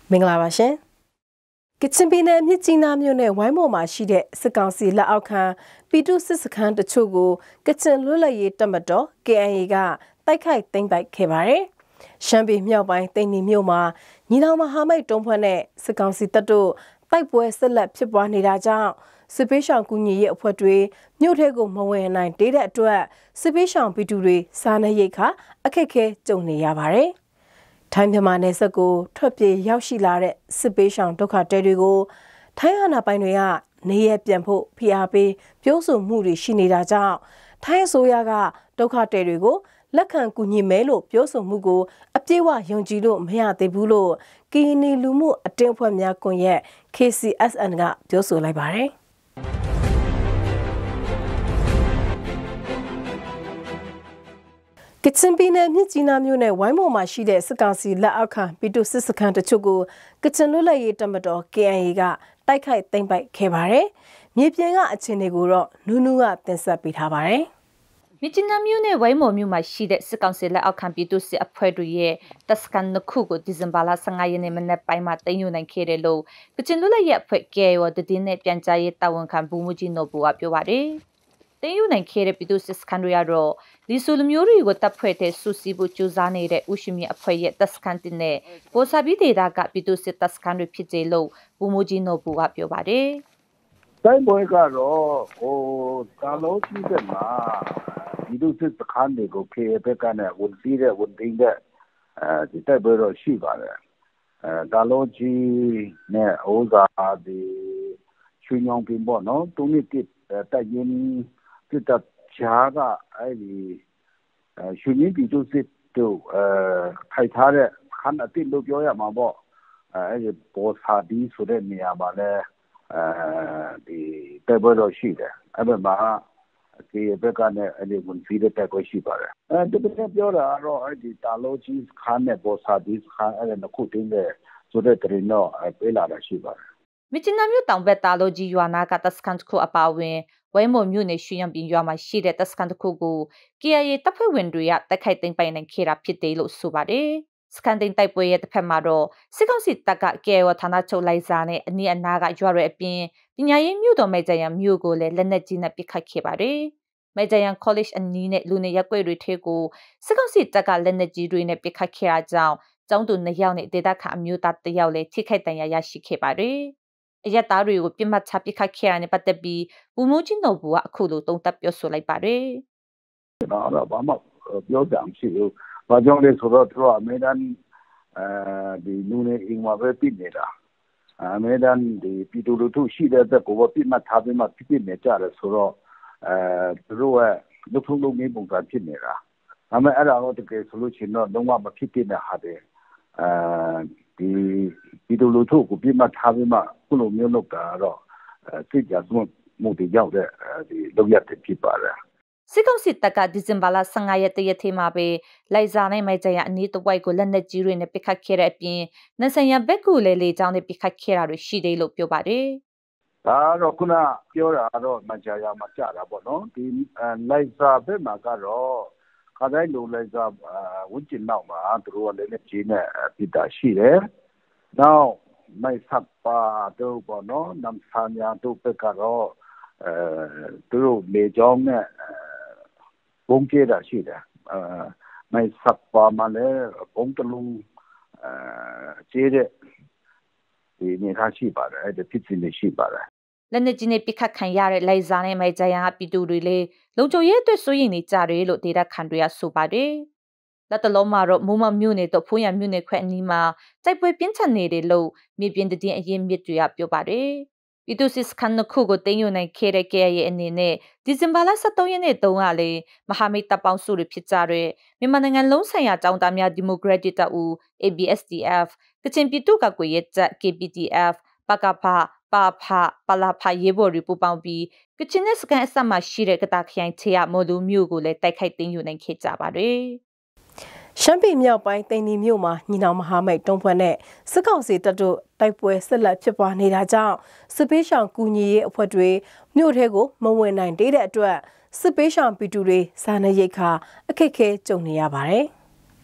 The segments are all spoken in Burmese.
မင်္ဂလာပါရှင်ကချင်ပြည်နယ်မြစ်ကြီးနားမြို့နယ်ဝိုင်းမော်မှာရှိတဲ့စစ်ကောင်စီလက်အောက်ခံပြည်သူစစ်စခန်းတချို့ကိုကချင်လွတ်လပ်ရေးတပ်မတော် KIA ကတိုက်ခိုက်သိမ်းပိုက်ခဲ့ပါတယ်ရှမ်းပြည်မြောက်ပိုင်းတိန်နီမြို့မှာညီနောင်မဟာမိတ်တုံးဖွဲ့နဲ့စစ်ကောင်စီတပ်တို့တိုက်ပွဲဆက်လက်ဖြစ်ပွားနေတာကြောင့်စစ်ပေးရှောင်ကူညီရေးအဖွဲ့တွေမြို့ထဲကိုမဝင်နိုင်တဲ့အတွက်စစ်ပေးရှောင်ပြည်သူတွေစားနပ်ရိက္ခာအခက်အခဲကြုံနေရပါတယ်ထိုင်းမြန်မာနယ်စပ်ကိုထွက်ပြေးရောက်ရှိလာတဲ့စစ်ပေးရှောင်ဒုက္ခသည်တွေကိုထိုင်းအာဏာပိုင်တွေကနေရပြန်ဖို့ဖိအားပေးပြောဆိုမှုတွေရှိနေတာကြောင့်ထိုင်းအစိုးရကဒုက္ခသည်တွေကိုလက်ခံကူညီမယ်လို့ပြောဆိုမှုကိုအပြည့်အဝယုံကြည်လို့မရသေးဘူးလို့ကရင်နီလူမှုအတင်းအဖွဲ့များကွန်ရက် KCSN ကပြောဆိုလိုက်ပါတယ်ကချင်ပြည်နယ်မြစ်ကြီးနားမြို့နယ်ဝိုင်းမော်မှာရှိတဲ့စစ်ကောင်စီလက်အောက်ခံပြည်သူစစ်စခန်းတချို့ကိုကချင်လွတ်လပ်ရေးတပ်မတော် KIA ကတိုက်ခိုက်သိမ်းပိုက်ခဲ့ပါတယ်။မြေပြင်ကအခြေအနေကိုတော့နူးနူးကတင်ဆက်ပေးထားပါတယ်။မြစ်ကြီးနားမြို့နယ်ဝိုင်းမော်မြို့မှာရှိတဲ့စစ်ကောင်စီလက်အောက်ခံပြည်သူစစ်အဖွဲ့တွေရဲ့တပ်စခန်းနှစ်ခုကိုဒီဇင်ဘာလ15ရက်နေ့မနက်ပိုင်းမှာသိမ်းယူနိုင်ခဲ့တယ်လို့ကချင်လွတ်လပ်ရေးအဖွဲ့ KIA တည်င်းနဲ့ပြန်ကြားရေးတာဝန်ခံဘူမူကြီးနော်ဘူကပြောပါတယ်။တင်ယူနိုင်ခဲ့တဲ့ပြည်သူစစ်စခန်းတွေကတော့လီဆူလူမျိုးတွေကိုတပ်ဖွဲ့တဲ့စုစည်းဖို့ကြိုးစားနေတဲ့ဥရှိမီအဖွဲ့ရဲ့တပ်စခန်းတင်နဲ့ပေါ်စာပြီးဒေတာကပြည်သူစစ်တပ်စခန်းတွေဖြစ်ကြလို့ဘူမိုဂျီနိုဘူကပြောပါတယ်။တိုင်းပွဲကတော့ကာလုံးကြီးတဲ့မှာပြည်သူစစ်စခန်းတွေကိုခေဘက်ကနေဝန်စည်းတဲ့ဝန်သိမ်းတဲ့ဒီတိုက်ပွဲတော့ရှိပါတယ်။ကာလုံးကြီးနဲ့ဩဇာဒီချွေညောင်ပင်ပေါ့နော်တုံးနှစ်တက်ရင်စစ်တပ်ချာကအဲ့ဒီရှင်ရင်းပြည်သူစစ်တို့ခိုင်ထားတဲ့ခန်းအတိတ်လို့ပြောရမှာပေါ့အဲ့ဒီပေါ်စာဒီဆိုတဲ့နေရာမှာလဲဒီတိုက်ပွဲတော့ရှိတယ်အဲ့ဘက်မှာဒီဘက်ကနဲ့အဲ့ဒီဝန်စီတဲ့တိုက်ပွဲရှိပါတယ်ဒီဘက်ပြောတာတော့အဲ့ဒီတာလိုကြီးခန်းနဲ့ပေါ်စာဒီခန်းအဲ့ဒါနှစ်ခုတင်းတဲ့ဆိုတဲ့တရင်တော့ပေးလာတာရှိပါတယ်မြစ်ကြီးနားမြို့တောင်ဘက်တာလိုကြီးရွာနာကတပ်စခန်းတစ်ခုအပါအဝင်ဝဲမော်မြို့နယ်ရွှေရံပြင်ရွာမှာရှိတဲ့တပ်စခန်းတစ်ခုကို KIA တပ်ဖွဲ့ဝင်တွေကတိုက်ခိုက်သိမ်းပိုက်နိုင်ခဲ့တာဖြစ်တယ်လို့ဆိုပါတယ်။စကန်တင်တိုက်ပွဲရဲ့တစ်ဖက်မှာတော့စစ်ကောင်စီတပ်က KIA ဌာနချုပ်လိုက်စားနဲ့အနီးအနားကရွာတွေအပြင်ပညာရေးမြို့တော်မဲကြရန်မြို့ကိုလည်းလက်နက်ကြီးနဲ့ပစ်ခတ်ခဲ့ပါတယ်။မဲကြရန် college အနီးနဲ့လူနေရပ်ကွက်တွေထဲကိုစစ်ကောင်စီတပ်ကလက်နက်ကြီးတွေနဲ့ပစ်ခတ်ခဲ့တာကြောင့်ကျောင်းသူ2ယောက်နဲ့ဒေသခံအမျိုးသား1ယောက်လည်းထိခိုက်ဒဏ်ရာရရှိခဲ့ပါတယ်။အရတားတွေကိုပြစ်မှတ်ချပစ်ခတ်ခဲ့ရတဲ့ပတ်သက်ပြီးဘူမိုချင်းတော်ဘူကအခုလိုတုံ့တက်ပြောဆိုလိုက်ပါတယ်။ကျွန်တော်တော့ဘာမှပြောကြမရှိဘူး။ဘာကြောင့်လဲဆိုတော့သူကအမေဒန်ဒီလူနေအိမ်မှာပဲပြစ်နေတာ။အမေဒန်ဒီပြည်သူလူထုရှိတဲ့အတွက်ကိုပြစ်မှတ်ထားပြီးမှပြစ်နေကြတယ်ဆိုတော့သူတို့ကလူထုလုံးမျိုးပုံစံဖြစ်နေတာ။ဒါပေမဲ့အဲ့ဒါတော့တကယ်ဆိုလို့ရှိရင်တော့လုံးဝမဖြစ်တဲ့ဟာတွေဒီပြည်သူလူထုကိုပြစ်မှတ်ထားပြီးမှခုလိုမျိုးလုပ်တာတော့စစ်ကြမှုတွေရောက်တဲ့ဒီလုပ်ရတဲ့ဖြစ်ပါတယ်စစ်ကောင်စီတပ်ကဒီဇင်ဘာလ15ရက်တရက်ထဲမှာပဲလိုက်စားနိုင်မဲ့ကြရအနီးတစ်ဝိုက်ကိုလက်နက်ကြီးတွေနဲ့ပစ်ခတ်ခဲ့တဲ့အပြင်နန်ဆန်ရဘက်ကူလေလေကြောင်းနဲ့ပစ်ခတ်ခဲ့တာတွေရှိတယ်လို့ပြောပါတယ်ဒါတော့ခုနပြောတာတော့မကြာရမကြတာပေါ့နော်ဒီလိုက်စားဘက်မှာကတော့ခါတိုင်းလိုလိုက်စားဝင်းကျင်နောက်မှာသူတို့ကလည်းလက်ကြီးနဲ့ပစ်တာရှိတယ်နောက်ไม่สับปาတို့ပေါ့နော်နမ်ဆာညာတို့ဘက်ကတော့သူတို့လေကြောင်းနဲ့ဘုံကျဲတာရှိတယ်ไม่สับปาမှာလည်းဘုံတလုံးကျဲတဲ့ဒီနေသားရှိပါတယ်အဲ့ဒီဖြစ်စဉ်တွေရှိပါတယ်လက်နက်ကြီးနဲ့ပစ်ခတ်ခံရတဲ့လိုက်စားနဲ့မိုက်ကြရန်ကပြည်သူတွေလည်းလုံခြုံရေးအတွက်စိုးရိမ်နေကြတယ်လို့ဒေတာခန်တွေကဆိုပါတယ်လက်တလုံးမှာတော့မိုးမမြို့နယ်တော့ဖိုးရံမြို့နယ်ခွဲအနီးမှာတိုက်ပွဲပြင်းထန်နေတယ်လို့မြေပြင်တည်င်းအရင်မြစ်တွေကပြောပါတယ်။ပြည်သူစစ်စခန်းနှစ်ခုကိုတင်ယူနိုင်ခဲ့တဲ့ KIA အနေနဲ့ဒီဇင်ဘာလ23ရက်နေ့တုန်းကလေမဟာမိတ်တပ်ပေါင်းစုတွေဖြစ်ကြတဲ့မြန်မာနိုင်ငံလုံးဆိုင်ရာတောင်တများဒီမိုကရက်တစ်တပ်ဦး ABSDF ကချင်ပြည်သူ့ကာကွယ်ရေးတပ် KPDF ပကဖပါဖပလာဖရေးဘော်တွေပူပေါင်းပြီးကချင်နဲ့စကန်အဆက်မှာရှိတဲ့ကတာခရိုင်ချေရမော်လူမျိုးကိုလည်းတိုက်ခိုက်တင်ယူနိုင်ခဲ့ကြပါတယ်။ရှမ်းပြည်မြောက်ပိုင်းတိန်နီမြို့မှာညီနောင်မဟာမိတ်တုံးဖွဲ့နဲ့စစ်ကောင်စီတပ်တို့တိုက်ပွဲဆက်လက်ဖြစ်ပွားနေတာကြောင့်စစ်ပေးရှောင်ကူညီရေးအဖွဲ့တွေမြို့ထဲကိုမဝင်နိုင်တဲ့အတွက်စစ်ပေးရှောင်ပြည်သူတွေစားနပ်ရိက္ခာအခက်အခဲကြုံနေရပါတယ်။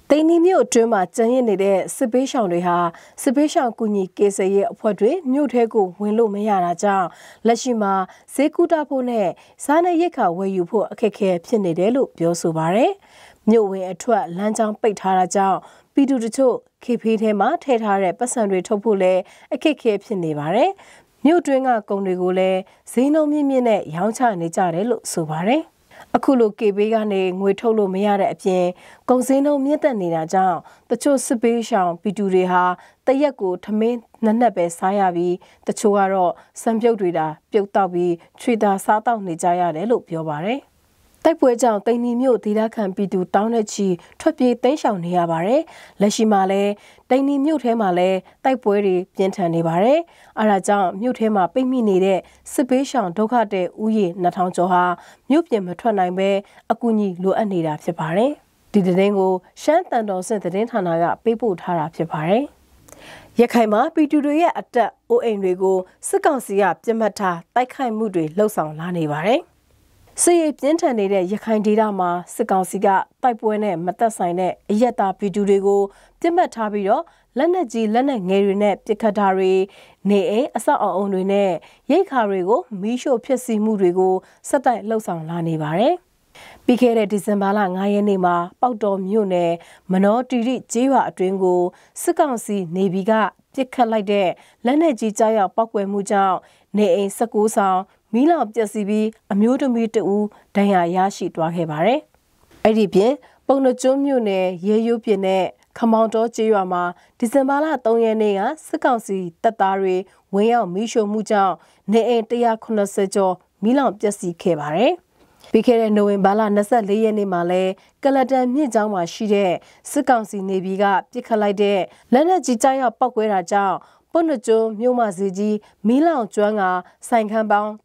တိန်နီမြို့အတွင်းမှာကျန်ရစ်နေတဲ့စစ်ပေးရှောင်တွေဟာစစ်ပေးရှောင်ကူညီကေဆယ်ရဲ့အဖွဲ့တွေမြို့ထဲကိုဝင်လို့မရတာကြောင့်လက်ရှိမှာဈေးကူတာဖို့နဲ့စားနပ်ရိက္ခာဝယ်ယူဖို့အခက်အခဲဖြစ်နေတယ်လို့ပြောဆိုပါရယ်မြို့ဝင်အထွက်လမ်းကြောင်းပိတ်ထားတာကြောင့်ပြည်သူတချို့ခေဖေးထဲမှာထည့်ထားတဲ့ပတ်စံတွေထုတ်ဖို့လည်းအခက်အခဲဖြစ်နေပါရယ်မြို့တွင်းကကုန်တွေကိုလည်းဈေးနှုန်းမြင့်မြင့်နဲ့ရောင်းချနေကြတယ်လို့ဆိုပါရယ်အခုလိုကေဘေးကနေငွေထုတ်လို့မရတဲ့အပြင်ကုန်စည်နှုန်းမြင့်တက်နေတာကြောင့်တချို့စစ်ပေးရှောင်ပြည်သူတွေဟာတရက်ကိုထမင်းနှစ်ပဲစားရပြီးတချို့ကတော့စံပြုတ်တွေတာပြုတ်တောက်ပြီးချွေတာစားတောက်နေကြရတယ်လို့ပြောပါရယ်တိုက်ပွဲကြောင့်တိန်နီမြို့ဒေသခံပြည်သူတောင်းတဲ့ချီထွက်ပြေးတိမ်းရှောင်နေရပါတယ်။လက်ရှိမှာလည်းတိန်နီမြို့ထဲမှာလည်းတိုက်ပွဲတွေပြင်းထန်နေပါတယ်။အဲဒါကြောင့်မြို့ထဲမှာပိတ်မိနေတဲ့စစ်ပေးရှောင်ဒုက္ခတဲ့ဥယျာဉ်2000ကျော်ဟာမြို့ပြင်မထွက်နိုင်ပဲအကူအညီလိုအပ်နေတာဖြစ်ပါတယ်။ဒီသတင်းကိုရှမ်းတန်တော်စစ်သတင်းဌာနကပေးပို့ထားတာဖြစ်ပါတယ်။ရခိုင်မှာပြည်သူတွေရဲ့အတက်အိုးအိမ်တွေကိုစစ်ကောင်စီကပြစ်မှတ်ထားတိုက်ခိုက်မှုတွေလှုပ်ဆောင်လာနေပါတယ်။စစ်ရေးပြင်းထန်နေတဲ့ရခိုင်ဒေသမှာစစ်ကောင်စီကတိုက်ပွဲနဲ့မသက်ဆိုင်တဲ့အရက်သားပြည်သူတွေကိုပြစ်မှတ်ထားပြီးတော့လက်နက်ကြီးလက်နက်ငယ်တွေနဲ့ပစ်ခတ်တာတွေနေအိမ်အဆောက်အအုံတွေနဲ့ရိတ်ခါတွေကိုမီးရှို့ဖျက်ဆီးမှုတွေကိုဆက်တိုက်လှုပ်ဆောင်လာနေပါတယ်။ပြီးခဲ့တဲ့ဒီဇင်ဘာလ9ရက်နေ့မှာပေါက်တော်မြို့နယ်မနောတီရိကျေးရွာအတွင်းကိုစစ်ကောင်စီနေဗီကပစ်ခတ်လိုက်တဲ့လက်နက်ကြီးကြားရောက်ပောက်ကွယ်မှုကြောင့်နေအိမ်19ဆောင်မီးလောင်ပျက်စီးပြီးအမျိုးသမီးတဦးဒဏ်ရာရရှိသွားခဲ့ပါတယ်။အဲ့ဒီပြင်ပုံနှကျွန်းမြို့နယ်ရေရိုးပြင်းနဲ့ခမောင်တော်ကျေးရွာမှာဒီဇင်ဘာလ3ရက်နေ့ကစစ်ကောင်စီတပ်သားတွေဝင်ရောက်မီးရှို့မှုကြောင့်နေအိမ်180ကျော်မီးလောင်ပျက်စီးခဲ့ပါတယ်။ပြီးခဲ့တဲ့နိုဝင်ဘာလ24ရက်နေ့မှာလဲကလတန်မြင့်ကျောင်းမှာရှိတဲ့စစ်ကောင်စီနေပြည်ကပစ်ခတ်လိုက်တဲ့လက်နက်ကြီးကြားရောက်ပောက်ကွဲတာကြောင့်ပုဏ္ဏကျွန်းမြို့မစီကြီးမီးလောင်ကျွမ်းကဆိုင်ခန်းပေါင်း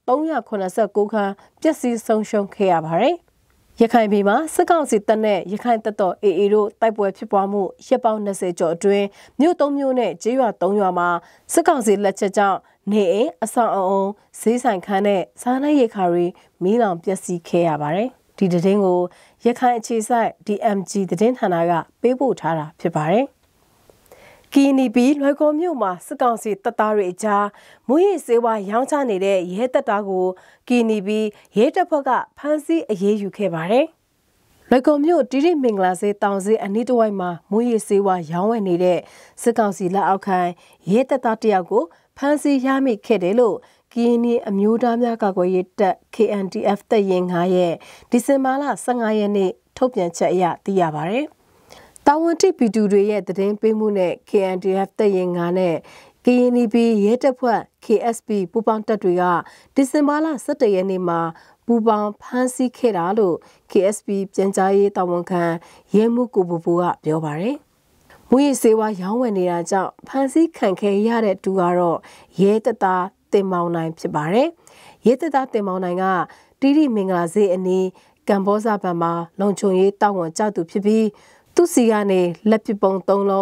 389ခန်းပျက်စီးဆုံးရှုံးခဲ့ရပါတယ်။ရခိုင်ပြည်မှာစစ်ကောင်စီတပ်နဲ့ရခိုင်တပ်တော် AA တို့တိုက်ပွဲဖြစ်ပွားမှုရက်ပေါင်း20ကျော်အတွင်းမြို့3မြို့နဲ့ကျေးရွာ3ရွာမှာစစ်ကောင်စီလက်ချက်ကြောင့်နေအိမ်အဆောင်အုံဈေးဆိုင်ခန်းနဲ့စားနပ်ရိက္ခာတွေမီးလောင်ပျက်စီးခဲ့ရပါတယ်။ဒီသတင်းကိုရခိုင်အခြေစိုက် DMG သတင်းဌာနကပေးပို့ထားတာဖြစ်ပါတယ်။ကီနီပီလွယ်ကော်မြို့မှာစစ်ကောင်စီတပ်သားတွေအကြားမူရေးစေဝါရောင်းချနေတဲ့ရဲတပ်သားကိုကီနီပီရဲတပ်ဖွဲ့ကဖမ်းဆီးအရေးယူခဲ့ပါတယ်။လွယ်ကော်မြို့တိရိမင်္ဂလာစေတောင်စေအနီးတစ်ဝိုက်မှာမူရေးစေဝါရောင်းဝယ်နေတဲ့စစ်ကောင်စီလက်အောက်ခံရဲတပ်သားတယောက်ကိုဖမ်းဆီးရမိခဲ့တယ်လို့ကီနီအမျိုးသားများကာကွယ်ရေးတပ် KNDF တပ်ရင်း9ရဲ့ဒီဇင်ဘာလ15ရက်နေ့ထုတ်ပြန်ချက်အရသိရပါတယ်။တာဝန်တိပြည်သူတွေရဲ့သတင်းပေးမှုနဲ့ KNDF တပ်ရင်း9နဲ့ KNP ရဲတပ်ဖွဲ့ KSP ပူးပေါင်းတပ်တွေကဒီဇင်ဘာလ17ရက်နေ့မှာပူးပေါင်းဖမ်းဆီးခဲ့တာလို့ KSP ပြန်ကြားရေးတာဝန်ခံရဲမှုကိုဘူကပြောပါတယ်။မူရေးစေဝါရောင်းဝယ်နေတာကြောင့်ဖမ်းဆီးခံခဲ့ရတဲ့သူကတော့ရဲတပ်သားတင်မောင်နိုင်ဖြစ်ပါတယ်။ရဲတပ်သားတင်မောင်နိုင်ကတိရိမင်္ဂလာစေအနီးကမ်ဘောဇဘန်မှာလုံခြုံရေးတာဝန်ကျသူဖြစ်ပြီးသူစီကနေလက်ပစ်ပုံ3လုံး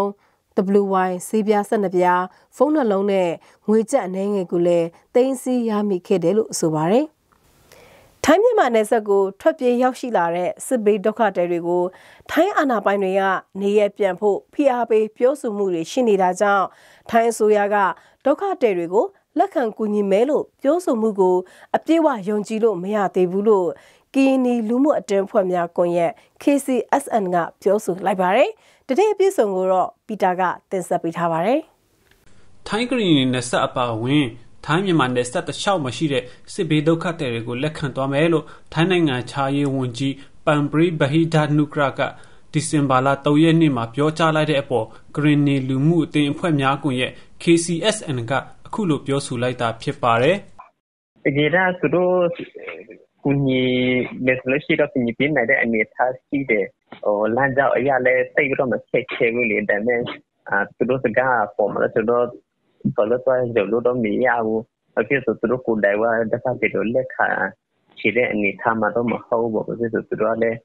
WY ဆေးပြား12ပြားဖုန်းနှလုံးနဲ့ငွေကျပ်အနှဲငယ်ကိုလည်းတင်စီရမိခဲ့တယ်လို့ဆိုပါတယ်။ထိုင်းမြန်မာနယ်စပ်ကိုထွက်ပြေးရောက်ရှိလာတဲ့စစ်ဘေးဒုက္ခသည်တွေကိုထိုင်းအာဏာပိုင်တွေကနေရပြန်ဖို့ဖိအားပေးပြောဆိုမှုတွေရှိနေတာကြောင့်ထိုင်းအစိုးရကဒုက္ခသည်တွေကိုလက်ခံကူညီမယ်လို့ပြောဆိုမှုကိုအပြည့်အဝယုံကြည်လို့မရသေးဘူးလို့ကီနီလူမှုအတင်းဖွဲ့များကွန်ရက် KCSN ကပြောဆိုလိုက်ပါတယ်။တတိယအပြည့်စုံကိုတော့ပီတာကတင်ဆက်ပေးထားပါတယ်။ထိုင်းကရီနယ်စပ်အပါအဝင်ထိုင်းမြန်မာနယ်စပ်တလျှောက်မှာရှိတဲ့စစ်ဘေးဒုက္ခသည်တွေကိုလက်ခံသွားမယ်လို့ထိုင်းနိုင်ငံခြားရေးဝန်ကြီးပန်ပရီဘဟီဒါနုကရကဒီဇင်ဘာလ3ရက်နေ့မှာပြောကြားလိုက်တဲ့အပေါ်ကရီနီလူမှုအတင်းအဖွဲ့များကွန်ရက် KCSN ကအခုလိုပြောဆိုလိုက်တာဖြစ်ပါတယ်။တကယ်တော့သူတို့ကူညီမယ်ဆိုလို့ရှိတော့ကူညီပေးနိုင်တဲ့အနေအထားရှိတယ်လမ်းကြောင်းအရာလည်းတိတ်ပြီးတော့မချက်ချေဘူးလေဒါနဲ့သူတို့စကားပေါ်မှာဆိုတော့ဘာလို့တော့ကြလို့တော့မရဘူးအခုဆိုသူတို့ကိုယ်တိုင်ကတခါတည်းတော့လက်ခံခြေတဲ့အနေအထားမှာတော့မဟုတ်ဘူးဘာလို့ဆိုသူတို့လည်း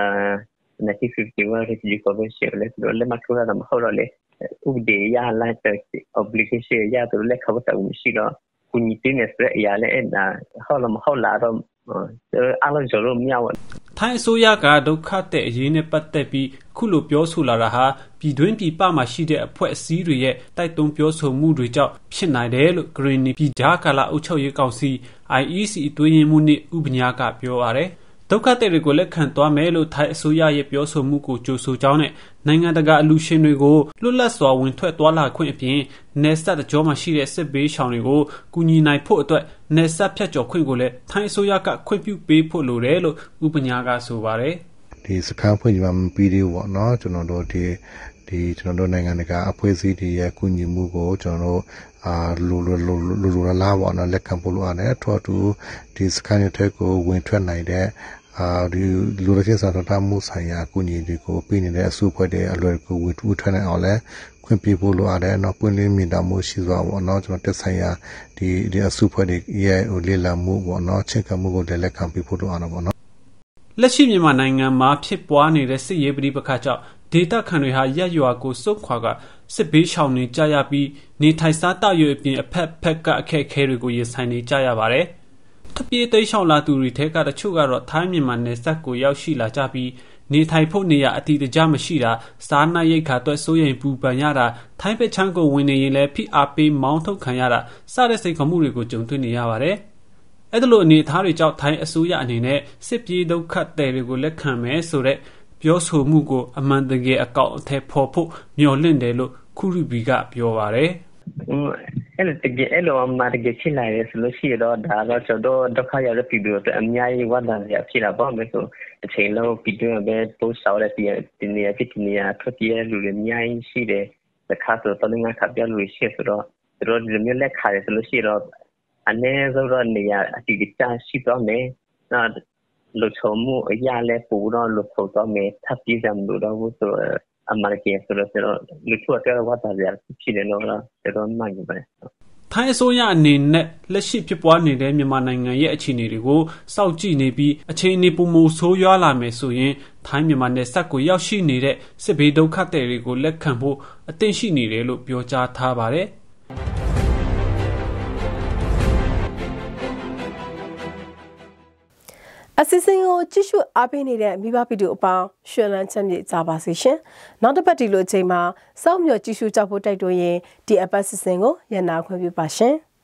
1951 refugee convention လည်းသူတို့လည်းမထိုးရတာမဟုတ်တော့လေဥပဒေရလိုက်တဲ့ obligation ရသူတို့လည်းခါတော့မရှိတော့ကူညီပေးနေတဲ့အရာလည်းအဲ့ဒါဟုတ်လားမဟုတ်လားတော့အားလုံးကြလို့မရဘူးထိုင်းအစိုးရကဒုက္ခတဲ့အရေးနဲ့ပတ်သက်ပြီးခုလိုပြောဆိုလာတာဟာပြည်တွင်းပြည်ပမှာရှိတဲ့အဖွဲ့အစည်းတွေရဲ့တိုက်တွန်းပြောဆိုမှုတွေကြောင့်ဖြစ်နိုင်တယ်လို့ဂရင်းနီပြည်ကြားကာလအုပ်ချုပ်ရေးကောင်စီ IEC အတွင်းရေးမှူးနှင့်ဥပညာကပြောပါတယ်ဒုက္ခသည်တွေကိုလက်ခံသွားမယ်လို့ထိုင်းအစိုးရရဲ့ပြောဆိုမှုကိုကြိုဆိုကြောင်းနဲ့နိုင်ငံတကာအလူရှင်တွေကိုလွတ်လပ်စွာဝင်ထွက်သွားလာခွင့်အပြင်နယ်စပ်တကြောမှာရှိတဲ့စစ်ဘေးရှောင်တွေကိုကူညီနိုင်ဖို့အတွက်နယ်စပ်ဖြတ်ကျော်ခွင့်ကိုလည်းထိုင်းအစိုးရကခွင့်ပြုပေးဖို့လိုတယ်လို့ဥပညာကဆိုပါတယ်ဒီစခန်းဖွင့်ကြမှာမပြီးသေးဘူးပေါ့နော်ကျွန်တော်တို့ကျွန်တော်တို့နိုင်ငံတကာအဖွဲ့အစည်းတွေရဲ့ကူညီမှုကိုကျွန်တော်တို့လိုလာပေါ့နော်လက်ခံဖို့လိုရတယ်ထို့အတူဒီစခန်းရဲ့ထက်ကိုဝင်ထွက်နိုင်တဲ့ဒီလူရချင်းစာတော်တာမှုဆိုင်ရာကူညီတွေကိုပြည်နေတဲ့အစုအဖွဲ့တွေအလွယ်ကိုဝေထူးထွက်နိုင်အောင်လဲခွင့်ပြုဖို့လိုရတယ်နော်ပွင့်လင်းမြင်သာမှုရှိစွာပေါ့နော်ကျွန်တော်တက်ဆိုင်ရာဒီအစုအဖွဲ့တွေရဲ့လေ့လာမှုပေါ့နော်ချက်ကမှုကိုလည်းလက်ခံပေးဖို့လိုရတယ်ပေါ့နော်လက်ရှိမြန်မာနိုင်ငံမှာဖြစ်ပွားနေတဲ့စစ်ရေးပဋိပက္ခကြောင့်ဒေသခံတွေဟာရက်ရွာကိုစုခွာကစစ်ဘေးရှောင်နေကြရပြီးနေထိုင်စားတောက်ရွေအပြင်အဖက်ကအခက်အခဲတွေကိုရင်ဆိုင်နေကြရပါတယ်ထပ်ပြေးသိမ်းရှောင်လာသူတွေထဲကတချို့ကတော့ထိုင်းမြန်မာနယ်စပ်ကိုရောက်ရှိလာကြပြီးနေထိုင်ဖို့နေရာအတိအကျမရှိတာစားနပ်ရိက္ခာအတွက်စိုးရိမ်ပူပန်ရတာထိုင်းပချမ်းကိုဝင်နေရင်လည်းဖိအားပေးမောင်းထုတ်ခံရတာစတဲ့စိတ်ခေါ်မှုတွေကိုကြုံတွေ့နေရပါတယ်အဲ့ဒါလိုအနေအထားတွေကြောင့်ထိုင်းအစိုးရအနေနဲ့စစ်ပြေးဒုက္ခသည်တွေကိုလက်ခံမယ်ဆိုတဲ့ပြောဆိုမှုကိုအမှန်တကယ်အကောင့်အထည်ဖော်ဖို့မျှော်လင့်တယ်လို့ခူရီဘီကပြောပါတယ်အဲ့လိုမှာတကယ်ဖြစ်လာတယ်ဆိုလို့ရှိရင်တော့ဒါတော့ကျွန်တော်ဒုက္ခရောက်တဲ့ပြည်သူတွေအများကြီးဝမ်းသာရဖြစ်လာပါမယ်ဆိုအချိန်လုံးပြည်တွင်းပဲပို့ဆောင်တဲ့ဒီနေရာထွက်ပြေးလူတွေအများကြီးရှိတယ်တခါဆိုတော့ငါခပ်ပြလူရှိဆိုတော့သူတို့ဒီမျိုးလက်ခါရဆိုလို့ရှိတော့အနေဆိုတော့နေရာအတိအကျရှိတော့မယ်နော်လူချုံမှုအရာလဲပူတော့လူထုတော့မယ်ထပ်ပြေးကြမလို့တော့ဆိုအမေရိကန်ဆိုတော့လူထုကဝတ်တာရဖြစ်နေတော့တော့မှန်ပဲထိုင်းအစိုးရအနေနဲ့လက်ရှိဖြစ်ပွားနေတဲ့မြန်မာနိုင်ငံရဲ့အခြေအနေတွေကိုစောင့်ကြည့်နေပြီးအခြေအနေပုံမဆိုးရွားလာမယ်ဆိုရင်ထိုင်းမြန်မာနယ်စပ်ကိုရောက်ရှိနေတဲ့စစ်ဘေးဒုက္ခသည်တွေကိုလက်ခံဖို့အသင့်ရှိနေတယ်လို့ပြောကြားထားပါတယ်အစီအစဉ်ကိုကြည့်ရှုအားပေးနေတဲ့မိဘပြည်သူအပေါင်းရွှင်လန်းချမ်းမြေ့ကြပါစေရှင်။နောက်တစ်ပတ်ဒီလိုအချိန်မှာစောင့်မျှော်ကြည့်ရှုကြဖို့တိုက်တွန်းရင်ဒီအပတ်အစီအစဉ်ကိုရန်နာခွင့်ပြုပါရှင်။